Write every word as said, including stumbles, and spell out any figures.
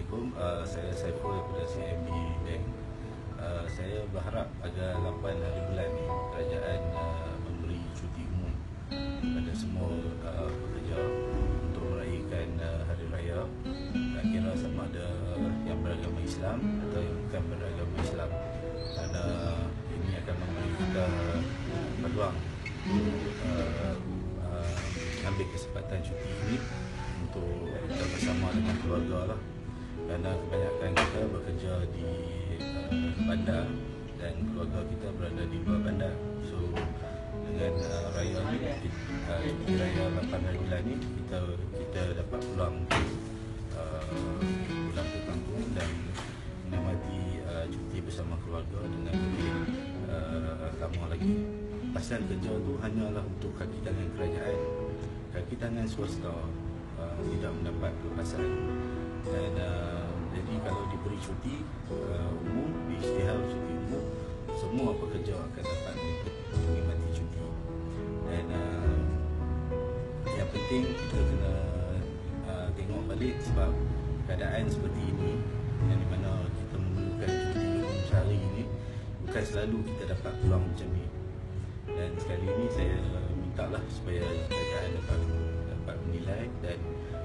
Assalamualaikum, uh, saya Saiful daripada C M B Bank. Uh, saya berharap pada lapan hari bulan ni kerajaan uh, memberi cuti umum kepada semua uh, pekerja untuk meraihkan uh, hari raya. Tak kira sama ada yang beragama Islam atau yang bukan beragama Islam, kerana ini akan memberi kita peluang untuk uh, uh, ambil kesempatan cuti ini untuk kita bersama dengan keluarga lah. Kerana kebanyakan kita bekerja di uh, bandar dan keluarga kita berada di luar bandar. So dengan uh, raya ni, uh, cuti raya lapan hari bulan ni, kita kita dapat peluang uh, pulang ke kampung dan menikmati uh, cuti bersama keluarga dengan lebih uh, lama lagi. Pasal kerja tu hanyalah untuk kaki tangan kerajaan, kaki tangan swasta uh, tidak mendapat kelepasan. Dan uh, jadi kalau diberi cuti uh, umum, diisytihar cuti umum, semua pekerja akan dapat menikmati cuti. Dan uh, yang penting kita kena uh, tengok balik, sebab keadaan seperti ini yang di mana kita memerlukan cuti umum sehari ini, bukan selalu kita dapat peluang macam ni. Dan sekali ini saya minta lah supaya kerajaan dapat dapat menilai dan